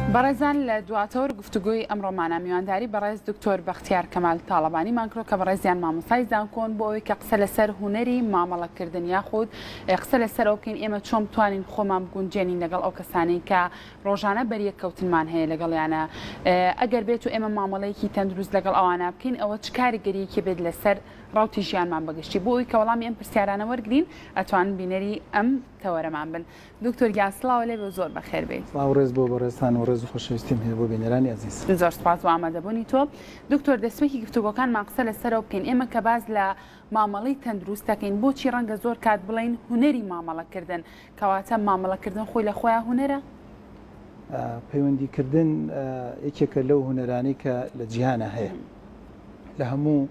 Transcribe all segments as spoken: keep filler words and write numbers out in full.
بەڕێزان لە دواتەوە گفتوگوی ئەمڕۆمانە میوانداری بەڕێز دکتۆر بەختیار کەمال تاڵەبانی مانکرۆ کە بەڕێزیان مامۆستای زانکۆن بۆ ئەوەی کە قسە لەسەر هونەری مامەڵەکردن یاخود قسە لەسەرەوە بکەین ئێمە چۆن بتوانین خۆمان بگونجێنین لەگەڵ ئەو کەسانەی کە ڕۆژانە بەریەککەوتنمان هەیە لەگەڵیانە ئەگەر بێت و ئێمە مامەڵەیەکی تەندروست لەگەڵ ئەوانە بکەین ئەوە چ کاریگەریەکی بێت لەسەر ڕاوتی ژیانمان بەگشتی بۆ ئەوی کە وەڵامی ئەم پرسیارانە وەرگرین ئەتوانن بینەری ئەم تەوەرەمان بن. دکتۆر گیان سڵاو لێ بێ زۆر بەخێر بێت. ڕێز بۆ بەڕێستان و ڕێز و خۆشەویستیم هەیە بۆ بینەرانی عەزیز. زۆر سپاس بۆ ئامادەبوونی تۆ. دکتۆر دەستپێکی گفتوگۆکانمان قسە لەسەرەوە بکەین ئێمە کە باز لە مامەڵەی تەندروست دەکەین بۆچی ڕەنگە زۆر کات بڵین هونەری مامەڵەکردن کەواتە مامەڵەکردن خۆی لە خۆیان هونەرە؟ پەیوەندیکردن یەکێکە لەو هونەرانی کە لە جیهانە هەیە لە هەموو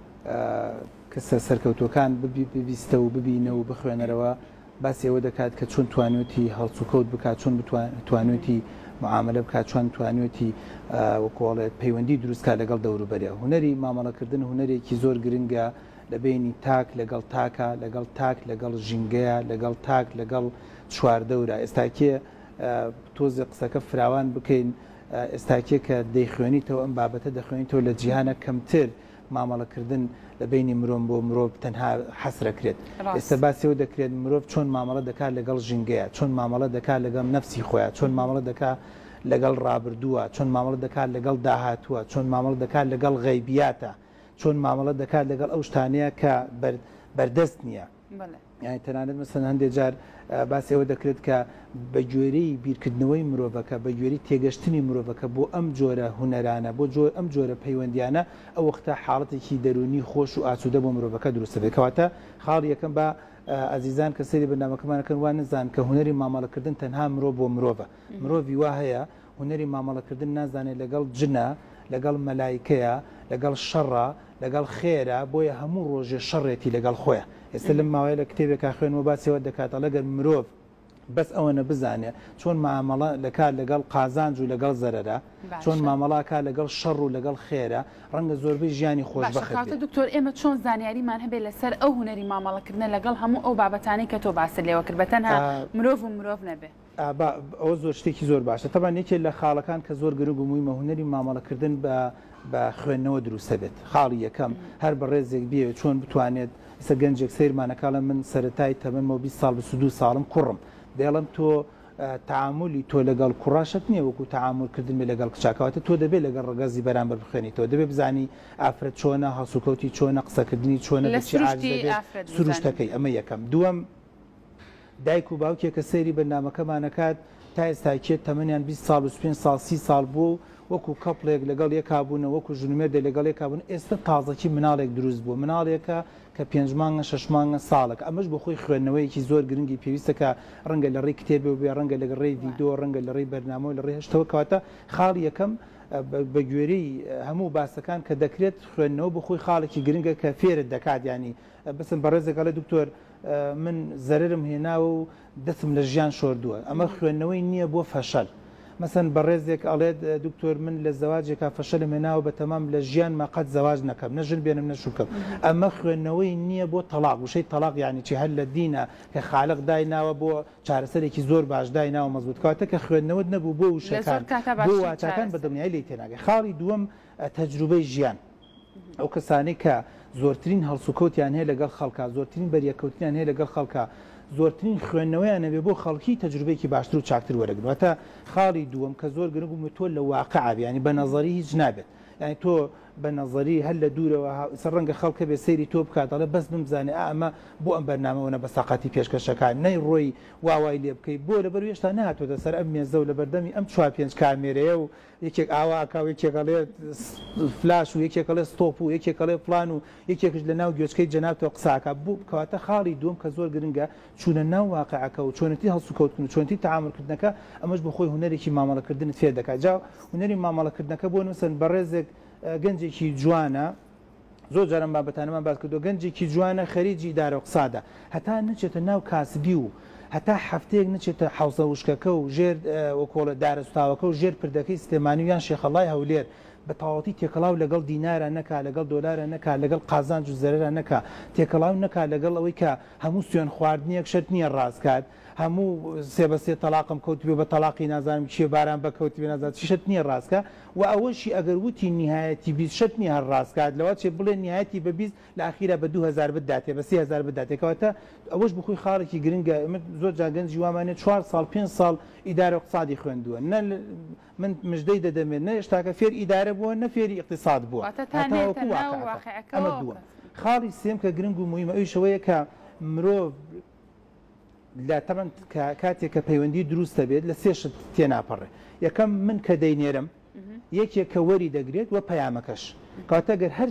کەسە سەرکەوتوەکان ببیستە و ببینە و بخوێنەرەوە باسی ئەوە دەکات کە چۆن توانێتی هەڵسوکەوت بکات چۆن توانێتی معاملە بکات چۆن توانێتی وەکوڵێت پەیوەندی دروستکات لەگەڵ دەوروبەرە. هونەری مامەڵەکردن هونەرێکی زۆر گرنگە لە بینی تاک لەگەڵ تاکە لەگەڵ تاک لەگەڵ ژینگەیە لەگەڵ تاک لەگەڵ چواردەورە. ئێستاکێ تۆزی قسەکە فراوان بکەین ئێستاکێ کە دەیخوێنیتەوە ئەم بابەتە دەخوێنیتەوە لە جیهانە کەمتر مامەڵەکردن لە بینی مرۆڤ بۆ مرۆڤ تەنها حەسرەکرێت. ئێستا باسیەوە دەکرێت مرۆڤ چۆن مامەڵە دەکات لەگەڵ ژینگەیە چۆن مامەڵە دەکات لەگەڵ نەفسی خۆیان چۆن مامەڵە دەکات لەگەڵ ڕابردووە چۆن مامەڵە دەکات لەگەڵ داهاتووە چۆن مامەڵە دەکات لەگەڵ غەیبیاتە چۆن مامەڵە دەکات لەگەڵ ئەو شتانەیە کە بەردەست نییە. یعنی تەنانەت مەسەن هەندێک جار باسی ئەوە دەکرێت کە بە گوێرەی بیرکردنەوەی مرۆڤەکە بە گوێری تێگەشتنی مرۆڤەکە بۆ ئەم جۆرە هونەرانە بۆ جۆر ئەم جۆرە پەیوەندیانە ئەو وەختە حاڵەتێکی دەرونی خۆش و ئاسوودە بۆ مرۆڤەکە دروستە بێت. کەواتە خاڵ یەکەم بە ئازیزان کە سەیری بەرنامەکەمانەکەن وان نزان کە هونەری مامەڵەکردن تەنها مرۆڤ بۆ مرۆڤە. مرۆڤی وا هەیە هونەری مامەڵەکردن نازانێت لەگەڵ جنە لەگەڵ مەلایکەیە لەگەڵ شەڕە لەگەڵ خێرە بۆیە هەموو ڕۆژێ شەڕێتی لەگەڵ خۆیە. ئێستا لەم ماوەیە لە کتێبێکا خوێنەوە باسیەوە دەکاتە لەگەر مرۆڤ بەس ئەوەنە بزانێ چۆن مامەڵە لەکات لەگەڵ قازانج و لەگەڵ زەرەرە چۆن مامەڵاکە لەگەڵ شەڕ و لەگەڵ خێرە ڕەنگە زۆربەی ژیانی خۆشبەخت بێت. دکتۆر ئێمە چۆن زانیاریمان هەبێت لەسەر ئەو هونەری مامەڵەکردن لەگەڵ هەموو ئەو بابەتانەی کە تۆ باس لێوە کرد بە تەنها مرۆڤ و مرۆڤ نەبێ؟ ئەوە زۆر شتێکی زۆر باشە. تەبان یەکێک لە خاڵەکان کە زۆر گرنگ و موهیمە هونەری مامەڵەکردن بە بە خوێندنەوە دروستە بێت. خاڵی یەکەم هەر بە ڕێزێک بێ چۆن بتوانێت ئێستا گەنجێک سیرمانەکەڵە من سەرەتای تەمەمەوە بیست ساڵ بە دو ساڵم کوڕم دێڵم تۆ تعاملی تۆ لەگەڵ کوڕاشت نییە وەکو تعاملکردن بێ لەگەڵ کچاکەواتە تۆ دەبێت لەگەڵ ڕگەزی بەرامبەر بخوێنیتەوە دەبێت بزانی ئافرەت چۆنە هەسوکەوتی چۆنە قسەکردنی چۆنە سروشتەکەی. ئەمە یەکەم. دووەم دایک و باوکێکە سەیری بەرنامەکەمانەکات تا ئێستاکێت تەمەنیان بیست ساڵ و پێنج ساڵ سی ساڵ بوو وەکو کەپڵێک لەگەڵ یەکابوون وەکو ژنمێردە لەگەڵ یەکابوون ئێستا تازەکی مناڵێک دروست بوو مناڵێکە کە پێنج مانگە شەش مانگە ساڵک ئەمەش بۆ خۆی خوێندنەوەیەکی زۆر گرنگی پێویستەکە ڕەنگە لە ڕێی کتێبێ و بێ ڕەنگە لەگە ڕێی ڤیدۆ ڕەنگە لە ڕێی بەرنامە و لە ڕێ هەشتەوە کەواتە خاڵ یەکەم بە گوێرەی هەموو باسەکان کە دەکرێت خوێندنەوە بۆ خۆی خاڵێکی گرنگە کە فێرت دەکات ینی بەسم بەڕێزێکە لە دکتۆر من زەررم هێناوە و دەستم لە ژیان شۆردووە ئەمە خوێندنەوەی نییە بۆ فەشەل. مثلا بەڕێزێک ئەڵێت دکتۆر من لە زەواجێکا فەشەلم هێناوە بە تەمام لە ژیان ماقەت زەواج نەکەم نەژن بێنم نەشوکەم ئەمە خوێندنەوەی نییە بۆ تەلاق وشەی تەلاق یعنی چی هەر لە دینە کە خالق دایناوە بۆ چارەسەرێکی زۆر باش دایناوە مەزبوط کاتە کە خوێندنەوەت نەبوو بۆ وشەکان بۆ واتاکان بە دڵنیایی لێ تێناگەی. خاڵی دووەم تەجروبەی ژیان ئەو کەسانەی کە زۆرترین هەڵسوکەوتیان هەیە لەگەڵ خەڵکا زۆرترین بەریەکەوتیان هەیە لەگەڵ خەڵکا زۆرترین خوێندنەوەیان نەبێ بۆ خەڵکی تەجروبەیەکی باشتر و چاکتر وەرەگرێتە. خاڵی دووەم کە زۆر گرنگ و تۆ لە واقع ینی بە نەزەری هیچ نابێت ینی تۆ بە نەزەری هەر لە دوورەوە ڕەنگە خەڵکە بێ سەیری تۆ بکاتەڵە بەس بمزانێ ئەمە بۆ ئەم بەرنامەوەنە بە ساقاتی پێشکەشەکان نەی ڕۆی واوای لێ بکەیت بۆ لەبەر هێشتا نهاتۆتە سەر ئەم مێزە و لە بەردەمی ئەم چوار پێنج کامێرەیە و یەکێک ئاواکە و یەکێکەڵێ فلاش و یەکێکەڵێ ستۆپ و یەکێکەڵێ پلان و یەکێکش لە ناو گوێچکەی جەنابەوە قساکە بوو کەواتە خاڵی دووەم کە زۆر گرنگە چوونە ناو واقعەکە و چۆنەتی هەڵسوکەوتکردن و چۆنتی تەعاملکردنەکە ئەمەش بە خۆی هونەرێکی مامەڵەکردنت فێر دەکات. جا هونەری مامەڵەکردنەکە بۆ نووسن بەڕێزێک گەنجێکی جوانە زۆر جارم بابەتانەمان باس کردو گەنجێکی جوانە خەریجی ئیدارە و قسادە هەتا نچێتە ناو کاسبی و هەتا هەفتەیەک نچێتە حوزە وشکەکە و ژێر وەکۆڵە دارستاوەکە و ژێر پردەکەی سلێمانی و یان شێخەڵای هەولێر بە تەواوەتی تێکەڵاو لەگەڵ دینارە نەکا لەگەڵ دۆلارە نەکا لەگەڵ قازانج و زەرەرە نەکا تێکەڵاو نەکا لەگەڵ ئەوەی کە هەموو سوێن خواردنیەک شەرت نییە ڕاستکات هەموو سێ بە سێ تەلاقم کەوتبێ بە تەلاقی نازانم چیە باران بە کەوتبێ نازان چیشت نییە ڕاستکە و ئەوەشی ئەگەر وتی نهایەتی بیست شت نییە هەر ڕاستکات لەوە چێ بڵێ نهایەتی بە بیست لە ئاخیرە بە دوو هەزار بداتێ بە سێ هەزار بداتێکەوەتە ئەوەش بخۆی خاڵێکی گرنگە ئەمە زۆر جاگەنجی وامانێت چوار ساڵ پێنج ساڵ ئیدارە اقتصادی خوێندووە من مژدەی دەدەمێت نە هێشتاکە فێر ئیدارە بووە نە فێری اقتصاد بووە ئەمە دووە خاڵی سێم کە گرنگ و مهمە ئەوی شەوەیە کە مرۆڤ لە تەمەن کاتێک کە پەیوەندی دروستە بێت لە سێ شت تێناپەڕێ یەکەم من کە دەینێرم یەکێک کە وەری دەگرێت وە پەیامەکەش کاتەگەر هەر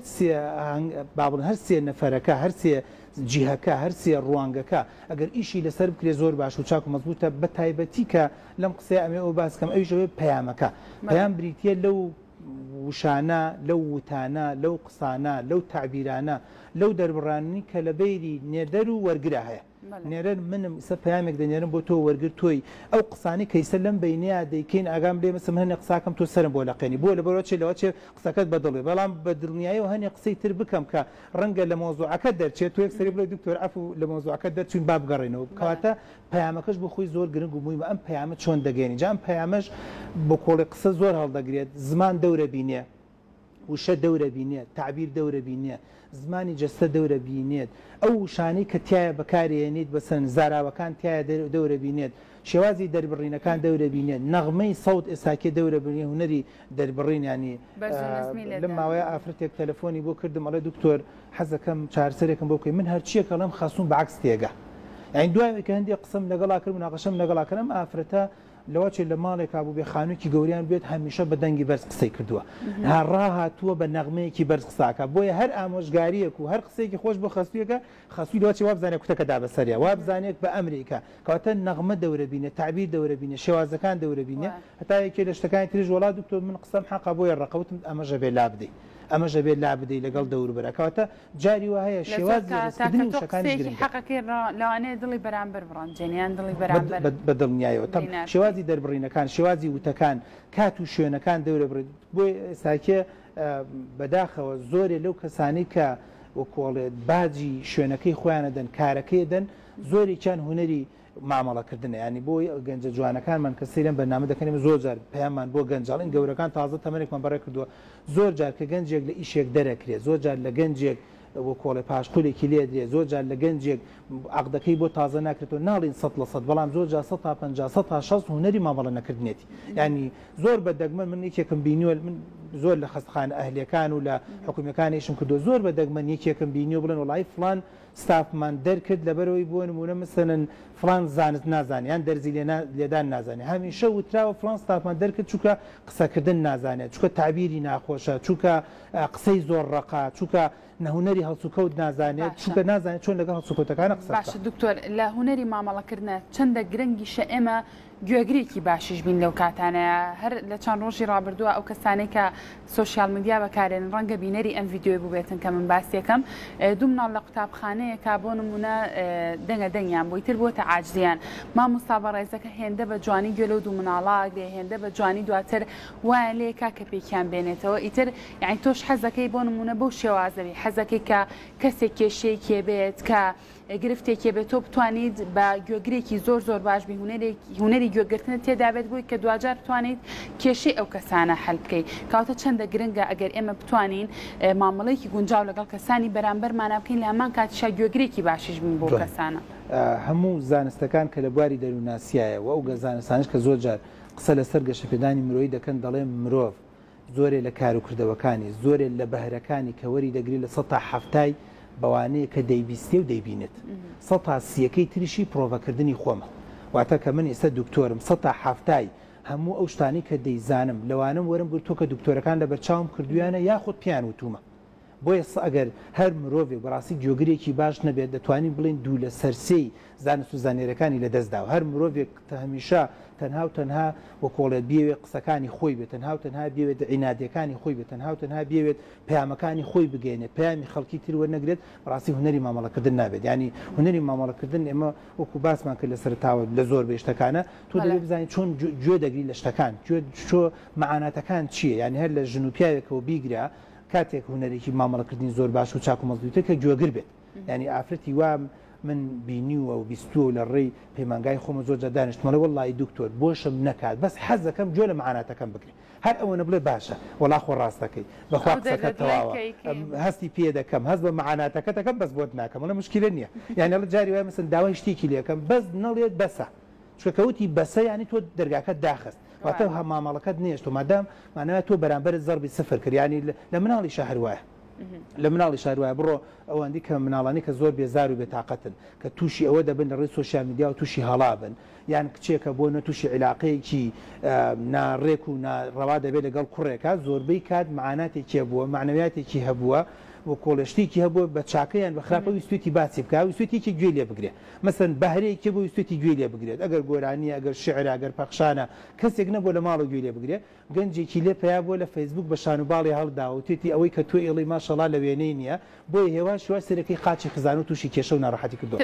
بابڵ هەر سێ نەفەرەکە هەر سێ جیهەکە هەر سێ ڕوانگەکە ئەگەر ئیشی لەسەر بکرێ زۆر باش و چاک و مەزبوطە بە تایبەتی کە لەم قسەی ئەمێ ئەو باسکەم ئەویشەوەی پەیامەکە پەیام بریتە لەو وشانە لەو وتانە لەو قسانە لەو تعبیرانە لەو دەربڕانی کە لە بەیری نێدەر و وەرگرا هەیە نێرن منم ئسە پامێک دەنێرم بۆ تۆ وەرگر تۆی ئەو قسانی کەیسە لەم بینەیە دەیکەین ئاگام لێ مەسم هەنێ قساکەم تۆ سرم بۆ لەقێنی بۆ لە بەرەوە چێ لەوە چێ قسەکەت بەدڵێ بەڵام بە دڵنیاییەوە هەنێ قسەی تر بکەم کە ڕەنگە لە مۆزوعەکە دەرچێت تۆ یەک سەری بڵێ دکتۆر ئەفو لە مۆزوعەکە دەرچوین با بگەڕێنەوە کەواتە پەیامەکەش بۆ خۆی زۆر گرنگ و مهمە ئەم پەیامە چۆن دەگەێنی جا ئەم پەیامەش بۆ کۆڵی قسە زۆر هەڵدەگرێت زمان دەورە بینێ وشە دەورە بینێت تعبیر دەورە بینێت زمانی جەستە دەورە بینێت ئەو وشانەی کە تایە بەکارێنیت بەسەن زاراوەکان تایە دەورە بینێت شێوازی دەربڕینەکان دەورە بینێت نەغمەی سەوت ئێساکێ دەورە بینێ هوەری دەربڕینیانی لەم ماوەیە ئافرەتێک تەلەفۆنی بۆ کردم ئەڵێ دکتۆر حەزەکەم چارەسەرێکم بۆ بکەی من هەرچیەکە لەم خەسوون بەعکس تێگە یعنی دوای کە هەندێک قسەم لەگەڵا کرد و ناقەشەم لەگەڵا کردم ئافرەتە لەوەچێ لە ماڵێک بوو بێ خانوویکی گەوریان بێت هەمیشە بە دەنگی بەرز قسەی کردووە هەڕاهاتووە بە نەغمەیەکی بەرز قساکە بۆیە هەر ئامۆژگاریەک و هەر قسێکی خۆش بۆ خەسوویەکە خەسووی لەوەچی وابزانێت کوتەکە دابەسەریە وابزانێت بە ئەمریکا کەواتە نەغمە دەورە بینێ تعبیر دەورە بینێ شێوازەکان دەورە بینێ هەتا یەکێ لە شتەکانی تریژ وڵات دکتۆر من قسەم حەقا بۆیە ڕقەوتم ئەمەژە بێ لا بدەی ئەمەژە بێت لا بدەی لەگەڵ دەوروبەرەکەواتە جاری وا هەیە شێوازی حەقەکەی لەوانەیە دڵی بەرامبەر بڕانجێنیان دڵی بەرامبەر بە دڵنیایەوە تەم شێوازی دەربڕینەکان شێوازی وتەکان کات و شوێنەکان دەورە بڕێت بۆی ئێستاکێ بەداخەوە زۆرێ لەو کەسانی کە وەکۆڵێت باجی شوێنەکەی خۆیانە دەن کارەکەی دەن زۆریان هوەری مامەڵەکردنە ینی بۆی گەنجە جوانەکانمان کە سەیرم بەنامە دەکەنیم زۆر جار پەیامان بۆ گەنجاڵین گەورەکان تازە تەمەێکمان بەڕێ کردووە زۆر جار کە گەنجێک لە ئیشێک دەرەکرێت زۆر جار لە گەنجێک بۆ کۆڵی پاشقولێکی لێ درێت زۆر جار لە گەنجێک عقدەکەی بۆ تازە ناکرێتەوە ناڵین سەد لە سەد بەڵام زۆر جار سەد تا پەنجا سەد تا شەست هوەری مامەڵە نەکردنێتی ینی زۆر بەدەگمەن من یەکێکم بینیوە من زۆر لە خەستخانە ئەهلیەکان و لە حکوومیەکانیشم کردو زۆر بەدەگمەن یەکێکم بینیوە بڵێن وڵای فلان ستافمان دەرکرد لەبەرەوەی بۆ نمونە مثلەن فلان زانست نازانیان دەرزی لێدان نازانێت هەمیشە وتراوە فلان ستافمان دەرکرد چووکە قسەکردن نازانێت چووکە تعبیری ناخۆشە چووکە قسەی زۆر ڕقا چووکە نەهونەری هەڵسوکەوت نازانێت چووکە نازانێت چۆن لەگەڵ هەڵسوکەوتەکانە قسە باشە دکتۆر لە هوەری مامەڵەکردنە چەندە گرنگیشە ئێمە گوێگرێکی باشیش بین لەو کاتانەیە هەر لە چەند ڕۆژی ڕابردووە ئەو کەسانەی کە سوۆسیال میدیا بەکارێن ڕەنگە بینەری ئەم ڤیددیۆی ببێتن کە من باسیەکەم دوو مناڵ لە قوتابخانەیەکە بۆ نمونە دەنگە دەنگیان بۆی تر بۆتە عاجزیان مامۆستا بەڕێزەکە هێندە بە جوانی گوێ لەو دوو مناڵا دێ هێندە بە جوانی دواتر وایە لێکا کە پێکیان بێنێتەوە ئیتر یعنی تۆش حەزەکەی بۆ نمونە بەو شێوازەوی حەزەکەی کە کەسێک کێشەیەکێ بێت کە گرفتێکی بێت تۆ بتوانیت بە گوێگرێکی زۆر زۆر باش بی هوەری گوێگرتنە تێدابێت بووی کە دوجار بتوانیت کێشەی ئەو کەسانە هەل بکەیت کەواتە چەندە گرنگە ئەگەر ئێمە بتوانین مامەڵەیەکی گونجاو لەگەڵ کەسانی بەرامبەرمانە بکەین لە هەمان کاتیشا گوێگرێکی باشیش بین بۆ کەسانە هەموو زانستەکان کە لە بواری دەروناسیایە و ئەو گەزانستانش کە زۆر جار قسە لەسەر گەشەپێدانی مرۆیی دەکەن دەڵێن مرۆڤ زۆرێ لە کاروکردەوەکانی زۆرێ لە بەهرەکانی کە وەری دەگری لە سەد تا هەفتای بەوانەیە کە دەیبیستێ و دەیبینێت سەد تا سیەکەی تریشی پرۆڤەکردنی خۆمە واتە کە من ئێستا دکتۆرم سەد تا هەفتای هەموو ئەو شتانی کە دەیزانم لەوانم وەرم گرت تۆ کە دکتۆرەکان لە بەرچاوم کردویانە یاخود پیان وتومە بۆیە ئەگەر هەر مرۆڤێک بەڕاستی گوێگرێکی باش نەبێت دەتوانین بڵین دوو لە سەرسەی زانست و زانێرەکانی لەدەستدا و هەر مرۆڤێک هەمیشە تەنها و تەنها وە کۆڵێت بێوێت قسەکانی خۆی بێت تەنها و تەنها بێوێت عینادیەکانی خۆی بێت تەنها و تەنها بێوێت پەیامەکانی خۆی بگەێنێت پەیامی خەڵکی تر وەرنەگرێت ڕاستی هوەری مامەڵەکردن نابێت ینی هوەری مامەڵەکردن ئێمە وەکو باسمان کرد لە سەرتاوە لە زۆر بێ شتەکانە تۆ دەبێت بزانیت چۆن گوێ دەگری لە شتەکان چۆ مەعاناتەکان چییە ینی هەر لە ژن و پیاوێکەوە بیگرا کاتێک هوەرێکی مامەڵەکردنی زۆر باش و چاک و مەزبوطە کە گوێگر بێت ینی ئافرەتی وام من بینیوە و بیستووە لە ڕێی پەیمانگای خۆمە زۆر دانیشتمەڵە وەڵی دکتۆر بۆشم نەکات بەس حەزەکەم جۆ لە معاناتەکەم بکرێت هەر ئەوەنە بڵێ باشە وەڵا خۆ ڕاستەکەی بەخوا قسەکە تەواوە هەستی پێ دەکەم هەست بە معاناتەکە دەکەم بەس بۆت ناکەم وڵە مشکلە نییە یعنی لە جاری وای مەسن داوای شتێکی لێکەم بەس نەڵێت بەسە چکەوتی بەسە ینی تۆ دەرگاکە داخست واتە مامەڵەکەت نێشت و مادام مانەوە تۆ بەرامبەر زەربی سفر کرد ینی لە مناڵی شەهر وایە لە مناڵی شار وایە بڕۆ ئەوەندی کە مناڵانی کە زۆر بێزار و بێتاقەتن کە تووشی ئەوە دەبن لە ڕێی سۆشیال میدیا و تووشی هەڵا بن یان کچێکە بۆ نە تووشی عیلاقەیەکی ناڕێک و ڕەوا دەبێت لەگەڵ کوڕێکە زۆربەی کات معاناتێکی هەبووە معنەویاتێکی هەبووە و کۆڵشتێکی هەبووە بە چاکەیان بە خراپە ویستێتی باسی بکە ویستێکی گوێ لێ بگرێت مەسەن بەهرەیەکی بۆ ویستێتی گوێ لێ بگرێت ئەگەر گۆرانی ئەگەر شعر ئەگەر پەخشانە کەسێک نەبوو لە ماڵە گوێ لێ بگرێت گەنجێکی لێ پیا بۆ لە فەیسبوک بە شانوباڵی هەڵداوتێتی ئەوەی کە تۆ ئێڵی ماشەڵا لە وێنەی نییە بۆی هێوا شووە سەرەکەی قاچی خزان و تووشی کێشە و ناڕەحەتی کردو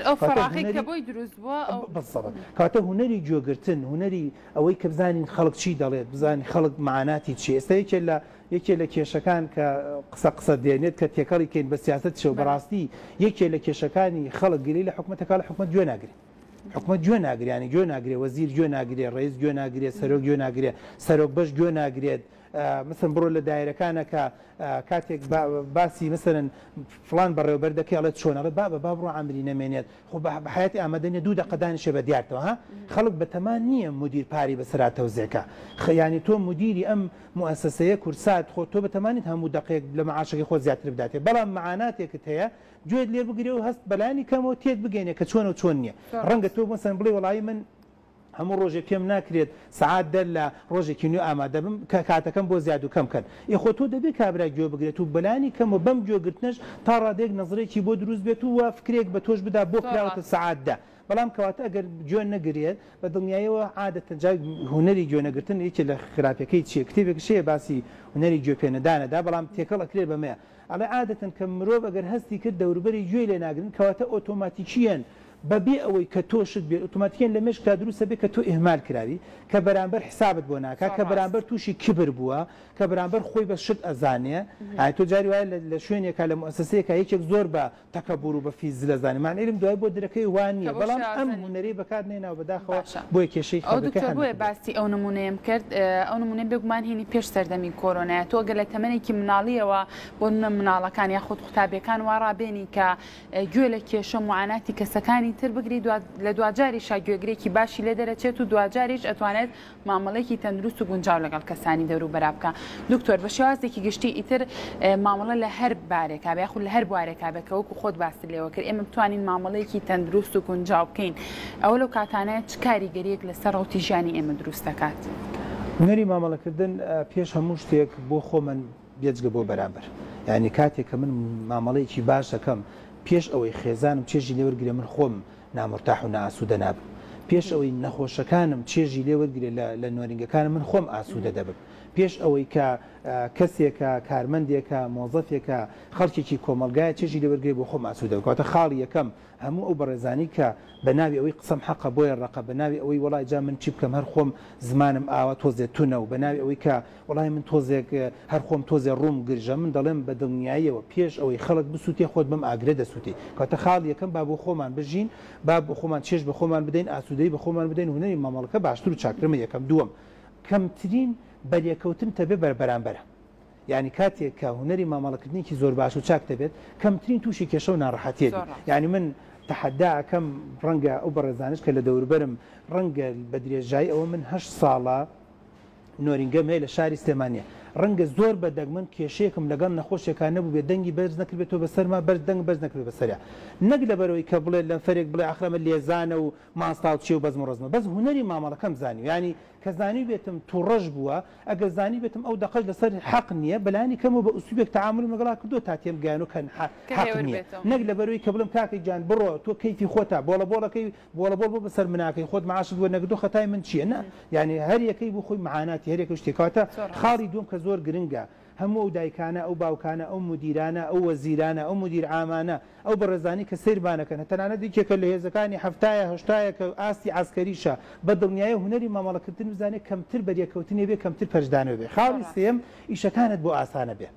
کاتە هوەری گوێگرتن هوەری ئەوەی کە بزانین خەڵک چی دەڵێت بزانین خەڵک معاناتی چی ئێستا یەکێ لە یەکێ لە کێشەکان کە قسە قسە دێنێت کە تێکەڵی کەین بە سیاست شەو بەڕاستی یەکێ لە کێشەکانی خەڵک گیری لە حکوومەتەکە لە حکوومەت گوێ ناگرێت حکوومەت گوێ ناگریانی گوێ ناگرێت وەزیر گوێ ناگرێت ڕێز گوێ ناگرێت سەرۆک گوێ ناگرێت سەرۆک بەش گوێ ناگرێت مثل بڕۆ لە دایرەکانە کە کاتێک باسی مثلن فلان بەڕێوەبەر دەکەی ئەڵێت چۆنەڵێ با بە با بڕۆ ئەمری نەمێنێت خۆ بە حیاتی ئامادەنیە دوو دەقەدانیشە بە دیارتەوە ها خەڵک بەتەمان نییە مدیر پاری بەسەرا تەوزێکە خەیانی تۆ مدیری ئەم مؤسسەیە کورسات خۆ تۆ بەتەمانیت هەموو دقەیەک لە معاشەکەی خۆ زیاتر بداتێ بەڵام معاناتێکت هەیە گوێت لێ بگرێ و هەست بەلانی کەمەوە تێت بگەینێ کە چۆن و چۆن نییە ڕەنگە تۆ مەسەن بڵێ وەڵی من هەموو ڕۆژێک پێم ناکرێت سعات دەر لە ڕۆژێکی نوێ ئامادە بم کە کاتەکەم بۆ زیاد و کەم کەن یخۆ تۆ دەبێت کابرا گوێ بگرێت و بەلانی کەمەوە بەم گوێگرتنش تا ڕادێک نظرێکی بۆ دروست بێت و وە فکرێک بە تۆش بدا بۆ کراوەتە سعاتدا بەڵام کەواتە ئەگەر گوێن نەگرێت بە دڵنیایەوە عادەتەن جای هوەری گوێنەگرتن یەکێ لە خراپەکەی چیە کتێبێک شەیە باسی هوەری گوێپێنەدانەدا بەڵام تێکەڵ ئەکرێت بەمەیە ئەڵێ عادەتەن کە مرۆڤ ئەگەر هەستی کرد دەوروبەری گوێ لێ ناگرن کەواتە ئۆتۆماتیکیەن بەبێ ئەوەی کە تۆشت بێت ئۆتۆماتیکیان لە مێشکتا دروستە بێت کە تۆ ئێهمال کراوی کە بەرامبەر حسابت بۆ ناکات کە بەرامبەر تووشی کبر بووە کە بەرامبەر خۆی بە شت ئەزانێ تۆ جاری وایە لە شوێنێکە لە مؤسسەیەکە یەکێک زۆر بە تەکەبور و بە فیز لە زانیمان علم دوای بۆ درەکەی وان نییە بەڵام ئەم هوەرەی بەکار نێناو بەداخەوە بۆی کێشەی خەڵکەکە بۆیە باسی ئەو نمونەیەم کرد ئەو نمونە بێگومان هینی پێش سەردەمی کۆرۆنایە تۆ گە لە تەمەنێکی مناڵیەوە بۆ نە مناڵەکان یاخود قوتابیەکان وا ڕابێنی کە گوێ لە کێشە معاناتی کەسەکانی تر بگری لە دوجاری شاگوێگرێکی باشی لێ دەرەچێت و دوجاریش ئەتوانێت مامەڵێکی تەندروست و گونجاو لەگەڵ کەسانی دەرو بەرا بکە دکتۆر بە شێوازێکی گشتی ئیتر مامەڵە لە هەر بارێکا یاخود لە هەر بوارێکا بێت کە وەکو خۆت باسی لێوە کرد ئێمە بتوانین مامەڵەیەکی تەندروست و گونجاو بکەین ئەوە لەو کاتانەیە چ کاریگەریەک لەسەر ڕەوتی ژیانی ئێمە دروست دەکات هوەری مامەڵەکردن پێش هەموو شتێک بۆ خۆمن بێجگە بۆ بەرامبەر یعنی کاتێک کە من مامەڵەیەکی باش دەکەم پێش ئەوەی خێزانم چێژی لێوەرگرێ من خۆم نامرتاح و ناسوودە نابم پێش ئەوەی نەخۆشەکانم چێژی لێوەرگرێ لە نۆرینگەکانم من خۆم ئاسوودە دەبم پێش ئەوەی کە کەسێکە کارمەندێکە مۆزەفێکە خەڵکێکی کۆمەلگایە چێژی لێوەرگێ بۆ خۆم ئاسوودە کاتە خاڵی یەکەم هەموو ئەو بەڕێزانی کە بە ناوی ئەوەی قسەم حەقە بۆیە ڕقە بە ناوی ئەوەی وڵای جا من چی بکەم هەر خۆم زمانم ئاوە تۆزێت تونە و بە ناوی ئەوەی کە وڵای من تۆزێک هەر خۆم تۆزێ ڕووم گرژە من دەڵێم بە دڵنیاییەوە پێش ئەوەی خەڵک بسووتێ خۆت بم ئاگرە دەسووتی کاتە خاڵ یەکەم با بۆ خۆمان بژین با بۆ خۆمان چێژ بە خۆمان بدەین ئاسوودەی بە خۆمان بدەین هوەری مامەڵەکە باشتر و چاکرمە یەکەم دووەم کەمترین بەریەکەوتن تەبێ بەربەرامبەرە یعنی کاتێک کە هوەری مامەڵەکردنیکی زۆر باش و چاک دەبێت کەمترین تووشی کێشە و ناڕەحەتیە یعنی من تحداکەم ڕەنگە ئەو بەڕێزانش کە لە دەوروبەرم ڕەنگە بە درێژایی ئەوە من هەشت ساڵە نۆرینگەم هەیە لە شاری سلێمانیە ڕەنگە زۆر بە دەگمن کێشەیەکم لەگەڵ نەخۆشیەکان نەبوو بێت دەنگی بەرز نەکردێتەوە بەسەرما بەرز دەنگ بەرز نەکرێت بەسەریا نەک لەبەرەوەی کە بڵێت لە فەرێک بڵێ ئاخرەمە لێزانە و ماستاڵ چی و بەزم و ڕزمە بەس هوەری مامەڵەکەم زانی ینی کە زانی بێتم تووڕەش بووە ئەگەر زانی بێتم ئەو دەقەش لەسەر حەق نییە بەلانی کەمەوە بە ئوسوبێک تەعاملم لەگەڵا کردو تا تێم گەیان و کە حەق نییە نەک لەبەرەوەی کە بڵم کاکەی جان بڕۆ تۆ کەیفی خۆتە بۆڵە بۆڵەکەی بۆڵە بۆڵ بۆ بەسەر مناکەی خۆت معاشت بووە نەگدو خەتای من چییە نە یعنی هەر یەکەی بۆ خۆی معاناتی هەر یەکە شتێکاتە خاڵی دوم کە زۆر گرنگە هەموو ئەو دایکانە ئەو باوکانە ئەو مدیرانە ئەو وەزیرانە ئەو مدیر عامانە ئەو بەڕێزانی کە سیربانەکەن تەنانەت دیکێکە لە هێزەکانی هەفتایە هەشتایە کە ئاستی عسکەریشە بە دڵنیایە هوەری مامەڵەکردن بزانێت کەمتر بەریەکەوتنی بێ کەمتر پەشدانەوە بێ خاڵی سێم ئیشەکانت بۆ ئاسانە بێ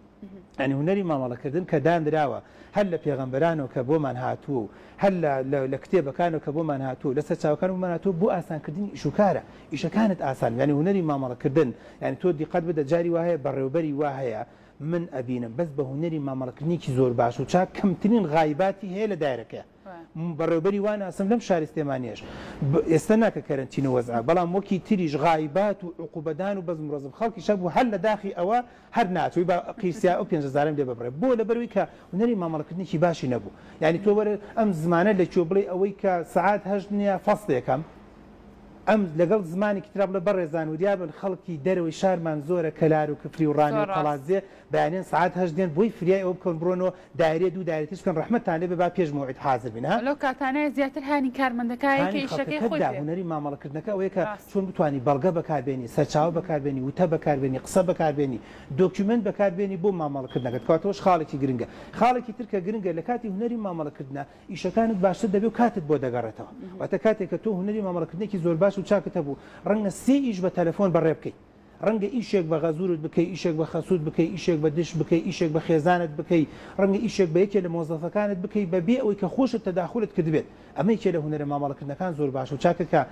ئەنی هوەری مامەڵەکردن کە دانراوە هەر لە پێغەمبەرانەوە کە بۆمان هاتووە و هەر لە کتێبەکانەوە کە بۆمان هاتووە لەسەر چاوەکان بۆمان هاتووە بۆ ئاسانکردنی ئیشوکارە ئیشەکانت ئاسان یعنی هوەری مامەڵەکردن یعنی تۆ دیقەت بدە جاری وایە بەڕێوەبەری وا هەیە من ئەبینم بەس بە هوەری مامەڵەکردنیکی زۆر باش و چاک کەمترین غایباتی هەیە لە دایرەکە بەڕێوەبەری وانە ئەسم لەم شارستێمانیش ئێستا ناکە کەرنتینە وەزع بەڵام وەکی تریش غایبات و عقوبەدان و بەزم ڕۆزم خەڵکی شەب و هەر لە داخی ئەوە هەر ناچووی بە قیرسیا ئەو پێنج هەزارم لێ ببڕێ بۆ لەبەروی کە هوەری مامەڵەکردنیکی باشی نەبوو یعنی تۆ وەرە ئەم زمانە لە کوێ بڵێ ئەوەی کە سەعات هەشت نییە فەسڵێکم ئەم لەگەڵ زمانی کترا بڵە بەڕێزان و دیابن خەڵکی دەرەوەی شارمان زۆرە کەلار و کفری و ڕانی و قەڵازێ بەیانێن ساعت هەشت دێن بۆی فریای ئەوە بکەن بڕۆنەوە دایرێ دوو دایرەتیش بکەن ڕەحمەتتان لێ بێ با پێش موعید حاضر بین ها لەو کاتانەیە زیاتر هانی کارمەندەکایەکە ئیشەکەی خۆی هوەری مامەڵەکردنەکە ئەوەیە کە چۆن بتوانی بەڵگە بەکاربێنی سەرچاوە بەکاربێنی وتە بەکاربێنی قسە بەکاربێنی دۆکیومنت بەکاربێنی بۆ مامەڵەکردنەکەت کاتەوەش خاڵێکی گرنگە خاڵێکی ترکە گرنگە لە کاتی هوەری مامەڵەکردنە ئیشەکانت باشتر دەبێ و کاتت بۆ دەگەڕێتەوە واتە کاتێک کە تۆ هوەری مامەڵەکردنێکی زۆر باش و چاکت هەبوو ڕەنگە سێ ئیش بە تەلەفۆن بەڕێ بکەیت ڕەنگە ئیشێک بە غەزورت بکەی ئیشێک بە خەسوود بکەی ئیشێک بە دش بکەی ئیشێک بە خێزانت بکەی ڕەنگە ئیشێک بە یەکێ لە مۆزەفەکانت بکەی بەبێ ئەوەی کە خۆشت تەداخلت کردبێت ئەمە یەکێ لە هوەرە مامەڵەکردنەکان زۆر باش و چاکە کە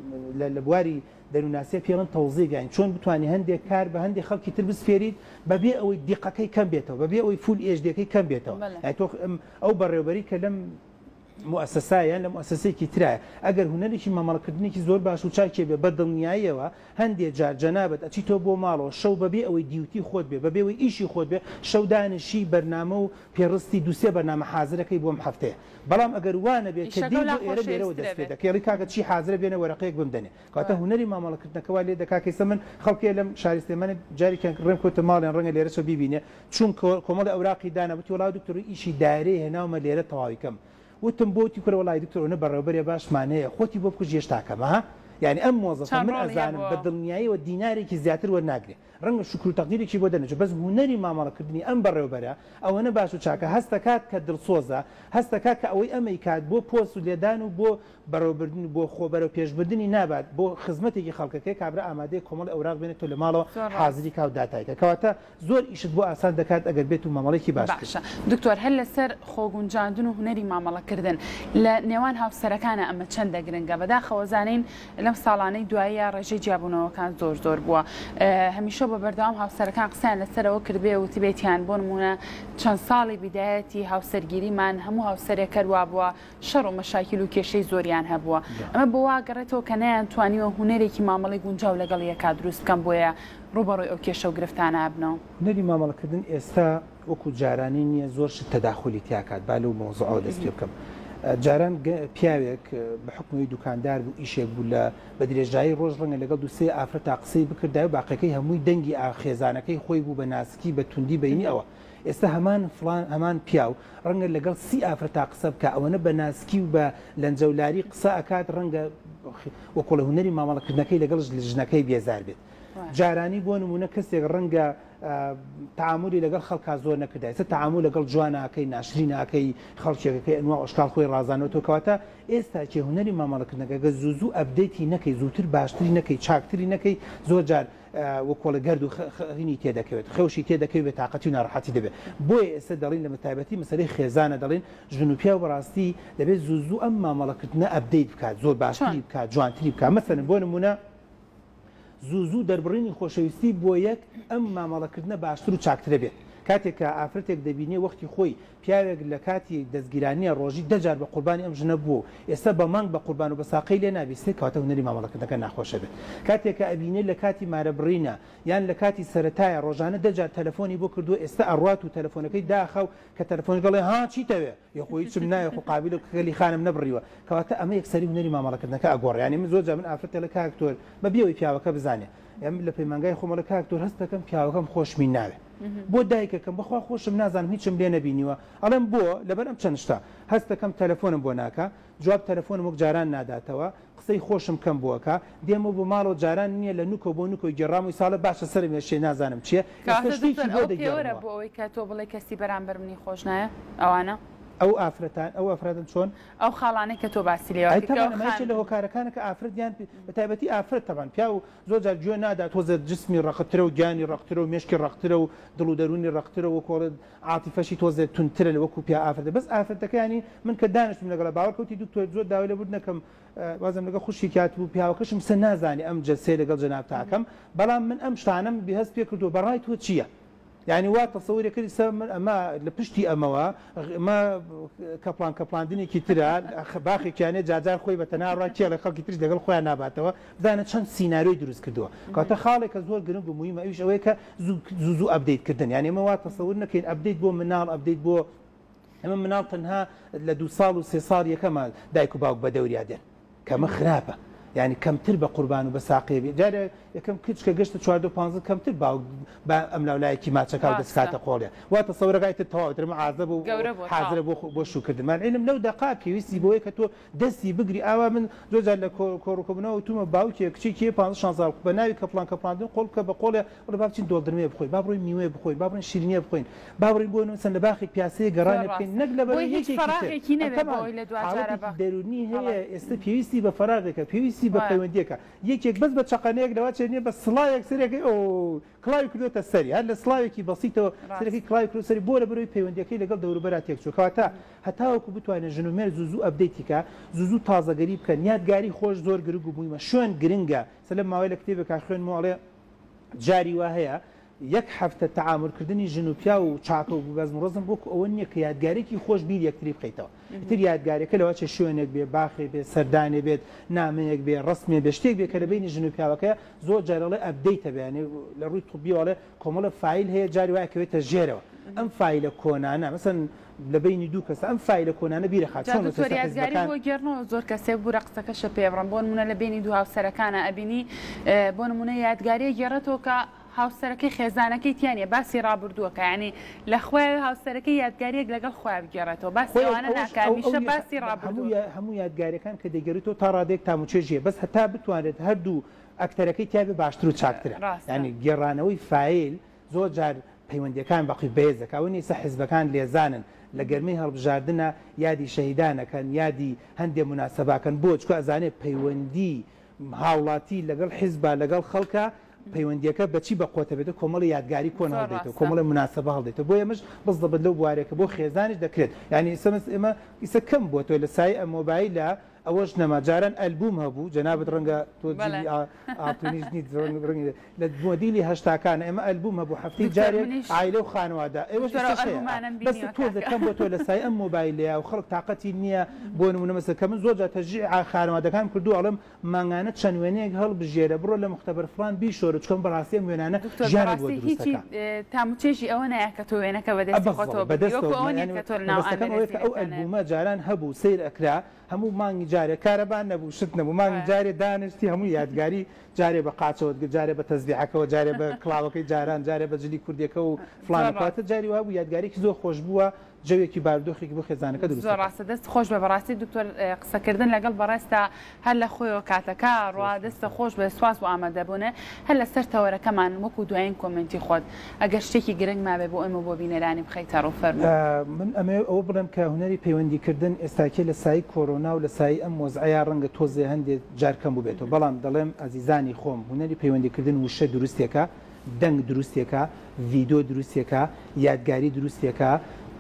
لە بواری دەروناسیە پێڵن تەوزیگەین چۆن بتوانانی هەندێک کار بە هەندێک خەڵکی تر بسفێریت بەبێ ئەوەی دیقەکەی کەم بێتەوە بەبێ ئەوەی فول ئێژدەکەی کەم بێتەوە تۆ ئەو بەڕێوەبەری کە لەم مؤسسایان لە مؤسسەیەکی ترایە ئەگەر هوەرێکی مامەڵەکردنێکی زۆر باش و چاکێ بێ بە دڵنیاییەوە هەندێک جار جەنابەت ئەچی تۆ بۆ ماڵەوە شەو بەبێ ئەوەی دیوتی خۆت بێ بەبێ ئەوەی ئیشی خۆت بێ شەودانشی بەرنامە و پێڕستی دووسێ بەرنامە حازرەکەی بۆم هەفتەیە بەڵام ئەگەر وانە بێت کە دی ئێرە لێرەوە دەست پێ دەکەی کاکە چی حازرە بێنە وەرەقەیەک بمدەنێ کاتە هوەری مامەڵەکردنەکەوا لێ دەکاکەیسە من خەڵکێ لەم شارستێمانە جارێکیان ڕێم کۆتە ماڵیان ڕەنگە لێرەشە بیبینێ چون کۆمەڵی ئەوراقی دانەبووی وڵاو دکتۆری ئیشی دارەیە هێناومە لێرە تەواویکەم وتم بۆتی کورە وڵای دکتۆرە بەڕێوەبەرێ باشمانەیە خۆتی بۆ بکوژ هێشتاکەمە یعنی ئەم مۆزەفە من ئەزانم بە دڵنیاییەوە دینارێکی زیاتر وەرناگرێ ڕەنگە شکر و تەقدیرێکی بۆ دەنێت بەس هوەری مامەڵەکردنی ئەم بەڕێوەبەرە ئەوەنە باش و چاکە هەستەکات کە دڵسۆزە هەستەکات کە ئەوەی ئەمەی کات بۆ پۆست و لێدان و بۆ بەڕێوەبردن بۆ خۆبەرە و پێشبردننی نابات بۆ خزمەتێکی خەڵکەکەی کابرا ئامادەی کۆمەڵ ئەوراق بێنێت تۆ لە ماڵەوە حازری کا و داتایکە کەواتە زۆر ئیشت بۆ ئاسان دەکات ئەگەر بێت و مامەڵێکی باشە. دکتۆر هەر لەسەر خۆگونجاندن و هوەری مامەڵەکردن لە نێوان هاوسەرەکانە ئەمە چەندە گرنگە بەداخەوە زانین لەم ساڵانەی دوایە ڕێژەی جیابوونەوەکان زۆر زۆر بووە هەمیشە بە بەردەوام هاوسەرەکان قسەیان لەسەرەوە کردبێ و تبێتیان بۆ نمونە چەند ساڵی بیدایەتی هاوسەرگیریمان هەموو هاوسەرێکە وا بووە شەڕ و مەشاکیل و کێشەی زۆریان هەبووە ئەمە بۆ واگەڕێتەوە کە نەیانتوانیوە هوەرێکی مامەڵی گونجاو لەگەڵ یەکا دروست بکەم بۆیە ڕوبەڕۆی ئەو کێشە و گرفتانە بنەوە. هوەری مامەڵەکردن ئێستا وەکو جارانی نییە زۆر شت تەداخلی تیاکات با لەو مۆزوعەوە دەست پێ بکەم. جاران پیاوێک بە حکومی دوکاندار بوو ئیشێک بوو لە بە درێژایی ڕۆژ ڕەنگە لەگەڵ دووسێ ئافرەت تا قسەی بکردای و باقیەکەی هەمووی دەنگی خێزانەکەی خۆی بوو بە ناسکی بە توندی بینی ئەوە ئێستا هەمان فلان هەمان پیاو ڕەنگە لەگەڵ سی ئافرەت تا قسە بکە ئەوەنە بە ناسکی و بە لەنجەولاری قسە ئەکات ڕەنگە وەکۆڵە هوەری مامەڵەکردنەکەی لەگەڵ ژنەکەی بێزار بێت. جارانی بۆ نمونە کەسێک ڕەنگە تعاملی لەگەڵ خەڵکا زۆر نەکردای سە تعامل لەگەڵ جواناکەی ناشریناکەی خەڵکیەکەی ئەنوا ئۆشکال خۆی ڕازانەوە کەواتە ئێستا چێ هوەری مامەڵەکردنەکە زوو ئەپدەیتی نەکەی زووتر باشتری نەکەی چاکتری نەکەی زۆر جار وەکۆڵە گەرد و خەینی تێدەکەوێت خەوشی تێدەکەوێت بێت تااقەتی و ناڕەحەتی دەبێت بۆیە ئێستا دەڵین لە مەتایبەتی مەسەلەی خێزانە دەڵێن ژن و پیا و بەڕاستی دەبێت زوو زوو ئەم مامەڵەکردنە ئەپدەیت بکات زۆر باشتری بکات جوانتری بکات مەسەلەن بۆ نمونە زوو زوو دەربڕینی خۆشەویستی بۆ یەک ئەم مامەڵەکردنە باشتر و چاکترە بێت کاتێک کە ئافرەتێک دەبینێ وەختی خۆی پیاوێک لە کاتی دەستگیرانیە ڕۆژی دەجار بە قوربانی ئەم ژنە بوو ئێستا بە مانگ بە قوربان و بە ساقەی لێ نابیستێت کەواتە هوەری مامەڵەکردنەکە ناخۆشە بێت کاتێک کە ئەبینێت لە کاتی مارەبڕینە یان لە کاتی سەرەتایە ڕۆژانە دەجار تەلەفۆنی بۆ کردو ئێستا ئەڕات و تەلەفۆنەکەی داخەو کە تەلەفۆنی گەڵێ ها چیتەوێ یخۆی چم نایە خۆ قابل و کەلی خانم نەبڕیوە کەواتە ئەمە یەکسەری هوەری مامەڵەکردنەکە ئەگۆڕێ ینی من زۆر جا من ئافرەتە لە کاکتۆر بە بێەوەی پیاوەکە بزانێ ئەم لە پەیمانگای خۆمەڵە کاکتۆر هەست دەکەم پیاوەکەم خۆشمی ناوێ بۆ دایکەکەم بەخوا خۆشم نازانم هیچم لێ نەبینیوە ئەڵێم بۆ لەبەر ئەم چەند شتا هەست دەکەم تەلەفۆنم بۆ ناکە جواب تەلەفۆنم وەک جاران ناداتەوە قسەی خۆشم کەم بووەکە دێمە بۆ ماڵەوە جاران نییە لە نوکۆ بۆ نوکۆی گەڕامووی ساڵە باشە سەرم هێشێ نازانم چییە بۆ ئەوەی کە تۆ بڵێ کەسی بەرامبەر منی خۆش نایە ئەوانە ئەو ئافرەتان ئەو ئافرەتن چۆن ئەو خاڵانەی کە تۆ باسی لێوە لە هۆکارەکانە کە ئافرەتیان بە تایبەتی ئافرەت تەبان پیا و زۆر جار گوێ نادا تۆزە جسمی ڕەخترە و گیانی ڕەخترە و مێشکی ڕەخترە و دڵ و دەرونی ڕەخترە و کۆڵت عاتیفەشی تۆزە تونترە لە وەکو پیا ئافرەتە بەس ئافرەتەکانی من کە دانیشتم لەگەڵ باوەکەوتی دوکتۆر زۆر داوای لە بود نەکەم وازم لەگە خوشی کات و پیاوەکەشم سە نازانی ئەم جەسێ لەگەڵ جەناب تاکەم بەڵام من ئەم شتانم بەهەست پێ کردو بەڕای تۆ چییە؟ يعني وا تصوري كل سم ما لبشتي اموا ما كبلان كبلاندني كتير باخي كان جاجار خوي بتنار راكي على خلق كتير دغل خويا ناباتوا بدانا چند سيناريو دروست كدوا كاتا خالك زور جنب مهمه ايش اويك زوزو ابديت كدن يعني ما وا تصورنا كاين ابديت بو منال ابديت بو اما منال تنها لدو صال وسي صار يا كمال دايكو باوك بدوري عدل كما خرابه يعني كم تر بقربان وبساقي جاري كم كتش كجشت شوارد وبانز كم تر باو بأملا ولا كي ما تشكاو دسكات قوليا وتصور قايت التواو ترى معذب وحاضر بو بو شو كده ما العلم لو دقائق يسي بوي كتو دسي بقري اوا من زوج على كوروكوبنا وتوما باو كي كشي كي بانز شانزال بناوي كبلان كبلان قول كبقول ولا بابتين دول درمي بخوي بابروي ميوي بخوي بابروي شيرينيه بخوي بابروي بو مثلا باخي بياسي قرانه بكين نقله هيك فراغي كي نبي بوي لدواجاره باخ دروني هي استبيسي بفراغك بيسي سی بە پەیوەندیەکە یەکێک بەس بە چقەنەیەک لەوە چێنێ بە سڵاوێک سەرێکی ئەو کڵاوی کردوێتە سەری هەر لە سڵاوێکی بەسیتەوە سەرەکی کڵاوی کرد سەری بۆ لە بەرەوەی پەیوەندیەکەی لەگەڵ دەوروبەرا تێک چوو کەواتە هەتاوەکو بتوانێت ژنومێر زوزوو ئەپدەیتیکە زوزوو تازەگەری بکەن یادگاری خۆش زۆر گرنگ و بوویمە شوێن گرنگە سەلەم ماوەی لە کتێبێکا خوێنمەوەڵێ جاری وا هەیە یەک هەفتە تەعاملکردنی ژن و پیا و چاکە و بەزم ڕۆزم بۆ ئەوە نییە کە یادگارێکی خۆش بیر یەکتری بخەیتەوە تر یادگارێکە لەوە چه شوێنێک بێ باخێ بێ سەردانێ بێت نامەیەک بێ ڕسمێ بێ شتێک بێ کە لە بینی ژن و پیاوەکە زۆر جارەڵێ ئەپدەیتە بێنێ لە ڕووی توبیوەڵێ کۆمەڵە فایل هەیە جاری وایە کەوێتە ژێرەوە ئەم فایلە کۆنانە مەسەن لە بینی دوو کەس ئەم فایلە کۆنانە بیرە خات یادگاری بۆ گێڕنەوە زۆر کەسێ بوو ڕقسەکەشە پێبڕم بۆ نمونە لە بینی دوو هاوسەرەکانە ئەبینی بۆ نمونە یادگاریە گێڕێتەوە کە هاوسەرەکەی خێزانەکەی تیانە باسی ڕابردووەکە ینی لە خوێ هاوسەرەکەی یادگاریەک لەگەڵ خۆیان بگێڕێتەوە باسی ئەوانە ناکامیشە باسی ڕابردووە هەموو یادگاریەکان کە دەگەڕێتەوە تا ڕادێک تاموچێژیە بەس هەتا بتوانێت هەردوو ئەکتەرەکەی تیابێ باشتر و چاکترە ینی گێڕانەوەی فایل زۆر جار پەیوەندیەکان بەقی بێزەکە ئەو نیسە حیزبەکان لێزانن لە گەرمەی هەڵبژاردنە یادی شەهیدانەکەن یادی هەندێک مناسەباکەن بۆ چکە ئەزانێت پەیوەندی هاوڵاتی لەگەڵ حیزبا لەگەڵ خەڵکە پەیوەندیەکە بەچی بەقۆتە بێتە کۆمەڵی یادگاری کۆن هەڵدێتەوە کۆمەڵە مناسەبە هەڵدێتەوە بۆ ئێمەش بەس دەبێت لەو بوارێکە بۆ خێزانش دەکرێت ینی ئێمە ئێمە ئیسە کەم بووە تۆ لە سای ئەم مۆبایلە ئەوەش نەماجاران ئەلبوم هەبوو جەنابەت ڕەنگە تۆ ئاتونیش نیت لە مۆدیلی هەشتاکان ئێمە ئەلبوم هەبوو هەفتەی جارێک عایلە و خانوادا ئێوەش بەس تۆ دەکەم بۆ تۆ لە سای ئەم مۆبایلەیە و خەڵک تااقەتی نییە بۆ نمونە مەسە کە من زۆر جار تەژیع خانوادەکان کردو ئەڵم مانگانە چەند وێنەیەک هەڵبژێرە بڕۆ لە مختبەر فلان بیشۆرە چکەم بەڕاستی ئەم وێنانە ژیانە بۆ دروستەکە تاموچێژی ئەوە نایە کە تۆ وێنەکە بەدەستی خۆتەوە بەدەستەوە ئەو ئەلبومە جاران هەبوو سیر ئەکرا هەموو مانگی جارێ کارەبان نەبوو شت نەبوو مانگی جارێ دانیشتی هەموو یادگاری جارێ بە قاچەوە جارێ بە تەزبیحەکەەوە جارێ بە کڵاوەکەی جاران جارێ بە جلی کوردیەکە و فلانەکاتە جاری وابوو یادگارێکی زۆر خۆش بووە جەوێکی بارودۆخێکی بۆ خێزانەکە دروست زۆر ڕاستە دەست خۆش بە بەڕاستی دکتۆر قسەکردن لەگەڵ بەڕێستا هەر لە خۆیەوە کاتەکە ڕوا دەستە خۆش بە سواز و ئامادەبوونە هەر لەسەر تەوەرەکەمان وەکو دوایین کۆمنتی خۆت ئەگەر شتێکی گرنگ مابێ بۆ ئەمە بۆ بینەرانی بخەیتە ڕووفەرمو من ئەمە ئەوە بڵێم کە هونەری پەیوەندیکردن ئێستاکێ لە سای کۆرۆنا و لە سای ئەم مۆزعەیە ڕەنگە تۆزێ هەندێک جارکەم بوو بێتەوە بەڵام دەڵێم ئەزیزانی خۆم هونەری پەیوەندیکردن وشە دروستێکە دەنگ دروستێکە ڤیدۆ دروستێکە یادگاری دروستێکە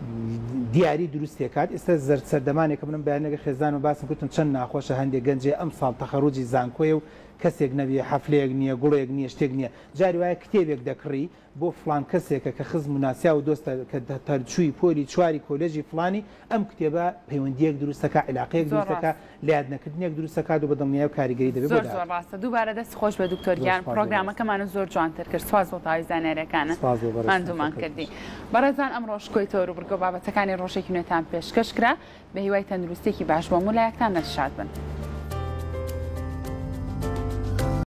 دیاری دروستێکات ئێستا زەرد سەردەمانێکە منم بەیانەگە خێزان و باسم کوتم چەند ناخۆشە هەندێک گەنجێ ئەم ساڵ تەخەڕوجی زانکۆیە و کەسێک نەبێ حەفلەیەک نییە گوڵێک نییە شتێک نییە جاری وایە کتێبێک دەکڕی بۆ فلان کەسێکە کە خزم و ناسیا و دۆستە کە تەرچووی پۆلی چواری کۆلێژی فلانی ئەم کتێبە پەیوەندیەک دروستەکە علاقەیەک دروستەکە لە یادنەکردنێک دروستەکات و بە دڵنیای و کاریگەری دەبێت زۆر زۆر ڕاستە دووبارە دەست خۆش بە دکتۆریان پرۆگرامەکەمانە زۆر جوانتر کرد سواز بۆ تاوی زانێرەکانە ماندوومان کردی بەڕێزان ئەم ڕۆژکۆی تۆر و بڕگۆ بابەتەکانی ڕۆژێکی نوێتان پێشکەش کرا بە هیوای تەندروستێکی باش بۆ مولایەکتان نەشاد بن.